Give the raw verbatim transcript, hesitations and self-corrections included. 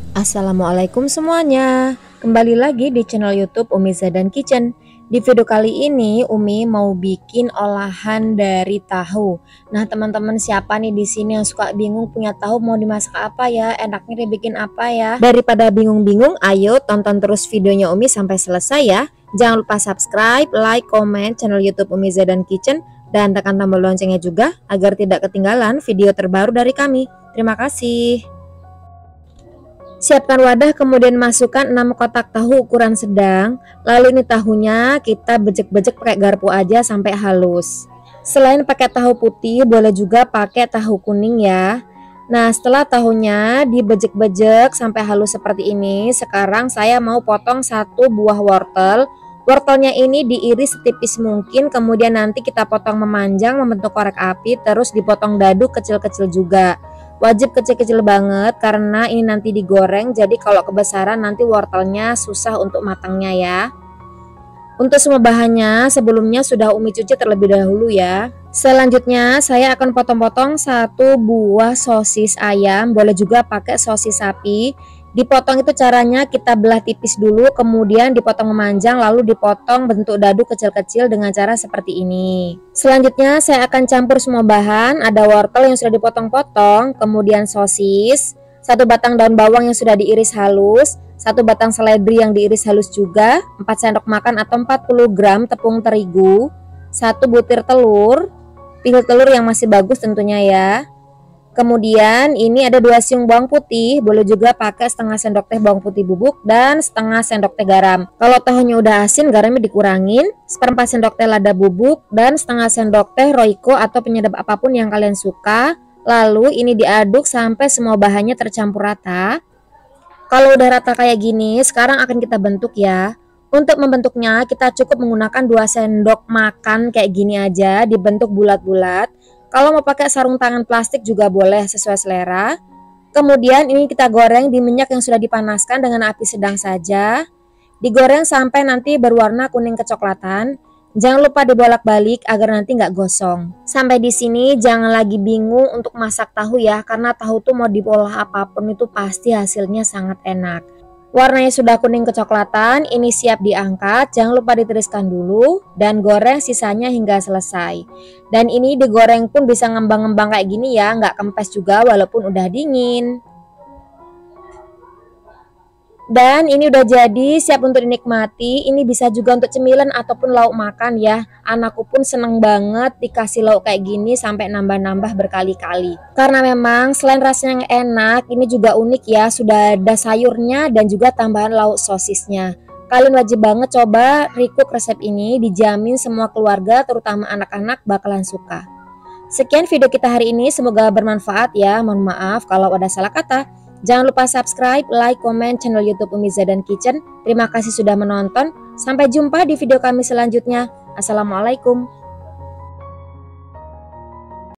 Assalamualaikum semuanya. Kembali lagi di channel YouTube Umi Zadan Kitchen. Di video kali ini Umi mau bikin olahan dari tahu. Nah, teman-teman siapa nih di sini yang suka bingung punya tahu mau dimasak apa ya? Enaknya dibikin apa ya? Daripada bingung-bingung, ayo tonton terus videonya Umi sampai selesai ya. Jangan lupa subscribe, like, komen channel YouTube Umi Zadan Kitchen dan tekan tombol loncengnya juga agar tidak ketinggalan video terbaru dari kami. Terima kasih. Siapkan wadah, kemudian masukkan enam kotak tahu ukuran sedang. Lalu ini tahunya kita bejek-bejek pakai garpu aja sampai halus. Selain pakai tahu putih, boleh juga pakai tahu kuning ya. Nah, setelah tahunya dibejek-bejek sampai halus seperti ini, sekarang saya mau potong satu buah wortel. Wortelnya ini diiris setipis mungkin, kemudian nanti kita potong memanjang membentuk korek api, terus dipotong dadu kecil-kecil juga. Wajib kecil-kecil banget karena ini nanti digoreng, jadi kalau kebesaran nanti wortelnya susah untuk matangnya ya. Untuk semua bahannya sebelumnya sudah Umi cuci terlebih dahulu ya. Selanjutnya saya akan potong-potong satu buah sosis ayam, boleh juga pakai sosis sapi. Dipotong itu caranya kita belah tipis dulu, kemudian dipotong memanjang, lalu dipotong bentuk dadu kecil-kecil dengan cara seperti ini. Selanjutnya saya akan campur semua bahan. Ada wortel yang sudah dipotong-potong, kemudian sosis, satu batang daun bawang yang sudah diiris halus, satu batang seledri yang diiris halus juga, empat sendok makan atau empat puluh gram tepung terigu, satu butir telur, pilih telur yang masih bagus tentunya ya. Kemudian ini ada dua siung bawang putih, boleh juga pakai setengah sendok teh bawang putih bubuk dan setengah sendok teh garam. Kalau tahunya udah asin, garamnya dikurangin, seperempat sendok teh lada bubuk dan setengah sendok teh Royco atau penyedap apapun yang kalian suka. Lalu ini diaduk sampai semua bahannya tercampur rata. Kalau udah rata kayak gini, sekarang akan kita bentuk ya. Untuk membentuknya kita cukup menggunakan dua sendok makan kayak gini aja, dibentuk bulat-bulat. Kalau mau pakai sarung tangan plastik juga boleh, sesuai selera. Kemudian ini kita goreng di minyak yang sudah dipanaskan dengan api sedang saja. Digoreng sampai nanti berwarna kuning kecoklatan. Jangan lupa dibolak-balik agar nanti nggak gosong. Sampai di sini jangan lagi bingung untuk masak tahu ya, karena tahu tuh mau diolah apapun itu pasti hasilnya sangat enak. Warnanya sudah kuning kecoklatan, ini siap diangkat. Jangan lupa ditiriskan dulu dan goreng sisanya hingga selesai. Dan ini digoreng pun bisa ngembang-ngembang kayak gini ya, nggak kempes juga walaupun udah dingin. Dan ini udah jadi, siap untuk dinikmati. Ini bisa juga untuk cemilan ataupun lauk makan ya. Anakku pun seneng banget dikasih lauk kayak gini sampai nambah-nambah berkali-kali. Karena memang selain rasanya yang enak, ini juga unik ya. Sudah ada sayurnya dan juga tambahan lauk sosisnya. Kalian wajib banget coba recook resep ini, dijamin semua keluarga terutama anak-anak bakalan suka. Sekian video kita hari ini, semoga bermanfaat ya. Mohon maaf kalau ada salah kata. Jangan lupa subscribe, like, komen channel YouTube Umi Zadan Kitchen. Terima kasih sudah menonton. Sampai jumpa di video kami selanjutnya. Assalamualaikum.